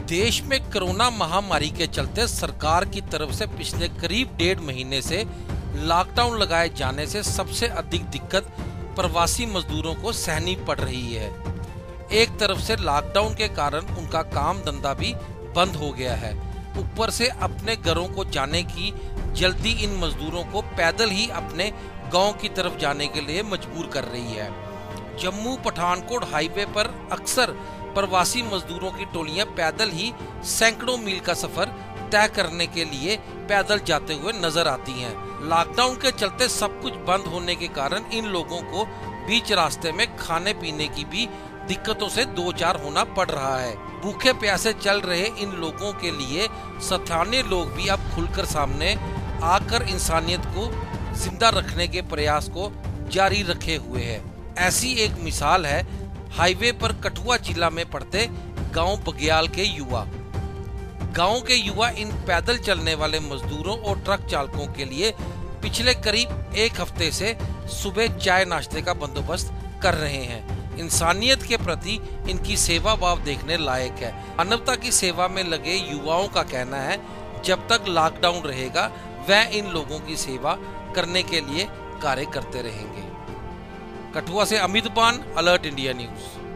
देश में कोरोना महामारी के चलते सरकार की तरफ से पिछले करीब 1.5 महीने से लॉकडाउन लगाए जाने से सबसे अधिक दिक्कत प्रवासी मजदूरों को सहनी पड़ रही है। एक तरफ से लॉकडाउन के कारण उनका काम धंधा भी बंद हो गया है, ऊपर से अपने घरों को जाने की जल्दी इन मजदूरों को पैदल ही अपने गांव की तरफ जाने के लिए मजबूर कर रही है। जम्मू पठानकोट हाईवे पर अक्सर प्रवासी मजदूरों की टोलियां पैदल ही सैकड़ों मील का सफर तय करने के लिए पैदल जाते हुए नजर आती हैं। लॉकडाउन के चलते सब कुछ बंद होने के कारण इन लोगों को बीच रास्ते में खाने पीने की भी दिक्कतों से दो चार होना पड़ रहा है। भूखे प्यासे चल रहे इन लोगों के लिए स्थानीय लोग भी अब खुलकर सामने आकर इंसानियत को जिंदा रखने के प्रयास को जारी रखे हुए हैं। ऐसी एक मिसाल है हाईवे पर कठुआ जिला में पड़ते गांव बग्याल के युवा। गांव के युवा इन पैदल चलने वाले मजदूरों और ट्रक चालकों के लिए पिछले करीब एक हफ्ते से सुबह चाय नाश्ते का बंदोबस्त कर रहे हैं। इंसानियत के प्रति इनकी सेवा भाव देखने लायक है। मानवता की सेवा में लगे युवाओं का कहना है, जब तक लॉकडाउन रहेगा वह इन लोगों की सेवा करने के लिए कार्य करते रहेंगे। कठुआ से अमित पान, अलर्ट इंडिया न्यूज।